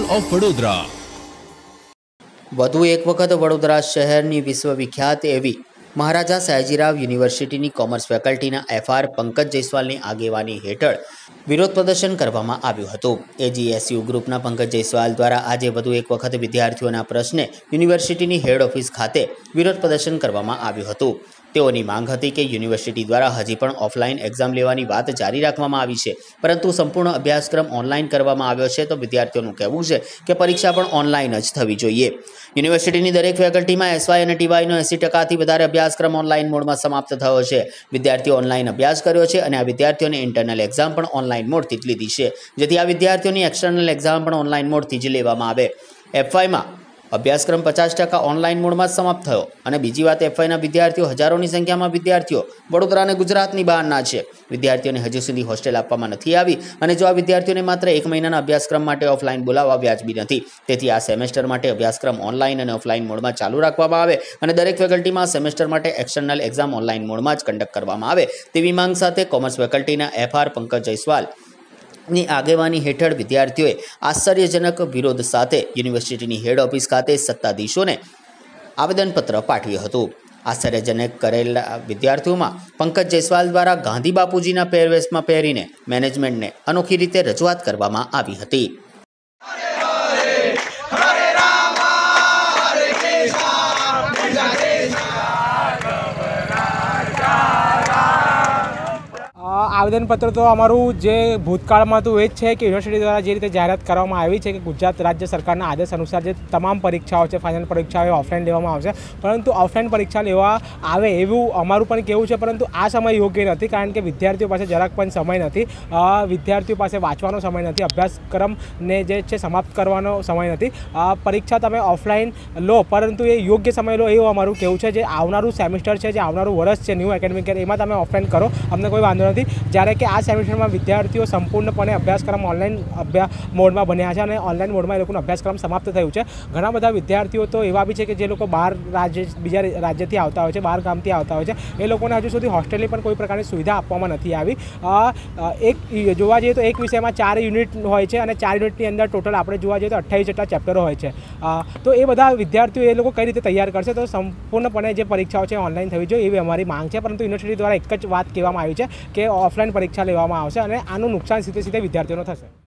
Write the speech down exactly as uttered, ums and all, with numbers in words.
Of Vadodara. વધુ એક વખત વડોદરા શહેરની વિશ્વવિખ્યાત એવી મહારાજા સયાજીરાવ યુનિવર્સિટીની કોમર્સ ફેકલ્ટીના એફઆર પંકજ જયસ્વાલની આગેવાની હેઠળ વિરોધ પ્રદર્શન કરવામાં આવ્યું હતું। એજીએસયુ ગ્રુપના પંકજ જયસ્વાલ દ્વારા આજે વધુ એક વખત વિદ્યાર્થીઓના પ્રશ્ને યુનિવર્સિટીની હેડ ઓફિસ ખાતે વિરોધ પ્રદર્શન કરવામાં આવ્યું હતું। તેઓની માંગ હતી કે યુનિવર્સિટી દ્વારા હજી પણ ઓફલાઈન એક્ઝામ લેવાની વાત જારી રાખવામાં આવી છે, પરંતુ સંપૂર્ણ અભ્યાસક્રમ ઓનલાઈન કરવામાં આવ્યો છે, તો વિદ્યાર્થીઓનું કહેવું છે કે પરીક્ષા પણ ઓનલાઈન જ થવી જોઈએ। યુનિવર્સિટીની દરેક ફેકલ્ટીમાં એસવાય અને ટીવાયનો એંસી ટકાથી વધારે અભ્યાસક્રમ ઓનલાઈન મોડમાં સમાપ્ત થયો છે। વિદ્યાર્થીઓ ઓનલાઈન અભ્યાસ કર્યો છે અને આ વિદ્યાર્થીઓને ઇન્ટરનલ એક્ઝામ પણ ઓનલાઈન મોડથી જ લીધી છે, જેથી આ વિદ્યાર્થીઓની એક્સટર્નલ એક્ઝામ પણ ઓનલાઈન મોડથી જ લેવામાં આવે। એફવાયમાં અભ્યાસક્રમ પચાસ ટકા ઓનલાઈન મોડમાં જ સમાપ્ત થયો અને બીજી વાત, એફવાયના વિદ્યાર્થીઓ હજારોની સંખ્યામાં વિદ્યાર્થીઓ વડોદરા અને ગુજરાતની બહારના છે। વિદ્યાર્થીઓને હજુ સુધી હોસ્ટેલ આપવામાં નથી આવી અને જો આ વિદ્યાર્થીઓને માત્ર એક મહિનાના અભ્યાસક્રમ માટે ઓફલાઈન બોલાવવા વ્યાજબી નથી। તેથી આ સેમેસ્ટર માટે અભ્યાસક્રમ ઓનલાઈન અને ઓફલાઈન મોડમાં ચાલુ રાખવામાં આવે અને દરેક ફેકલ્ટીમાં સેમેસ્ટર માટે એક્સટર્નલ એક્ઝામ ઓનલાઈન મોડમાં જ કન્ડક્ટ કરવામાં આવે તેવી માંગ સાથે કોમર્સ ફેકલ્ટીના એફઆર પંકજ જયસ્વાલ ની આગેવાની હેઠળ વિદ્યાર્થીઓએ આશ્ચર્યજનક વિરોધ સાથે યુનિવર્સિટીની હેડ ઓફિસ ખાતે સત્તાધીશોને આવેદનપત્ર પાઠવ્યું હતું। આશ્ચર્યજનક કરેલા વિદ્યાર્થીઓમાં પંકજ જયસ્વાલ દ્વારા ગાંધી બાપુજીના પહેરવેશમાં પહેરીને મેનેજમેન્ટને અનોખી રીતે રજૂઆત કરવામાં આવી હતી। આવેદનપત્ર તો અમારું જે ભૂતકાળમાં તો એ જ છે કે યુનિવર્સિટી દ્વારા જે રીતે જાહેરાત કરવામાં આવી છે કે ગુજરાત રાજ્ય સરકારના આદેશ અનુસાર જે તમામ પરીક્ષાઓ છે, ફાઇનલ પરીક્ષાઓ એ ઓફલાઈન લેવામાં આવશે, પરંતુ ઓફલાઈન પરીક્ષા લેવા આવે એવું અમારું પણ કહેવું છે, પરંતુ આ સમય યોગ્ય નથી, કારણ કે વિદ્યાર્થીઓ પાસે જરાક પણ સમય નથી, વિદ્યાર્થીઓ પાસે વાંચવાનો સમય નથી, અભ્યાસક્રમને જે છે સમાપ્ત કરવાનો સમય નથી। પરીક્ષા તમે ઓફલાઈન લો, પરંતુ એ યોગ્ય સમય લો એવું અમારું કહેવું છે। જે આવનારું સેમિસ્ટર છે, જે આવનારું વર્ષ છે ન્યૂ એકેડેમિક યર, એમાં તમે ઓફલાઈન કરો, અમને કોઈ વાંધો નથી। જ્યારે કે આ સેમિસ્ટરમાં વિદ્યાર્થીઓ સંપૂર્ણપણે અભ્યાસક્રમ ઓનલાઈન અભ્યાસ મોડમાં બન્યા છે અને ઓનલાઈન મોડમાં એ લોકોનો અભ્યાસક્રમ સમાપ્ત થયું છે। ઘણા બધા વિદ્યાર્થીઓ તો એવા બી છે કે જે લોકો બહાર રાજ્ય બીજા રાજ્યથી આવતા હોય છે, બહાર ગામથી આવતા હોય છે, એ લોકોને હજુ સુધી હોસ્ટેલની પણ કોઈ પ્રકારની સુવિધા આપવામાં નથી આવી। એક જોવા જઈએ તો એક વિષયમાં ચાર યુનિટ હોય છે અને ચાર યુનિટની અંદર ટોટલ આપણે જોવા જઈએ તો અઠ્ઠાવીસ જેટલા ચેપ્ટરો હોય છે। તો એ બધા વિદ્યાર્થીઓ એ લોકો કઈ રીતે તૈયાર કરશે? તો સંપૂર્ણપણે જે પરીક્ષાઓ છે ઓનલાઈન થવી જોઈએ એવી અમારી માંગ છે, પરંતુ યુનિવર્સિટી દ્વારા એક જ વાત કહેવામાં આવી છે કે ઓફલાઈન પરીક્ષા લેવામાં આવશે અને આનું નુકસાન સીધે સીધે વિદ્યાર્થીઓનો થશે।